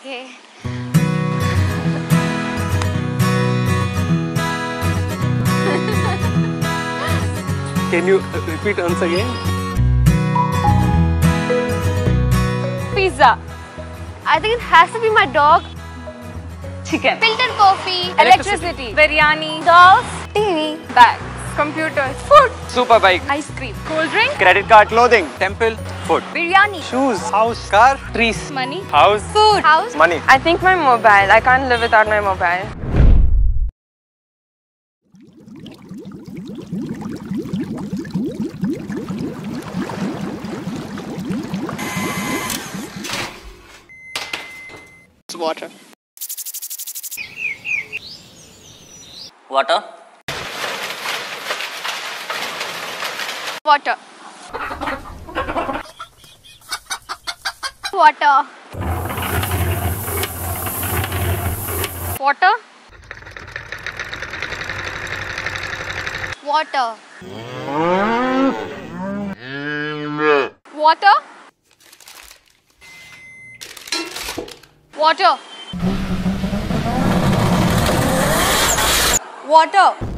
Okay. Can you repeat once again? Pizza. I think it has to be my dog. Chicken. Filter coffee. Electricity. Biryani. Dolls. TV. Bags. Computers. Food. Super bike. Ice cream. Cold drink. Credit card. Clothing. Temple. Food. Biryani. Shoes. House. Car. Trees. Money. House. Food. House. Money. I think my mobile. I can't live without my mobile. Water. Water. Water. Water. Water. Water. Water. Water. Water.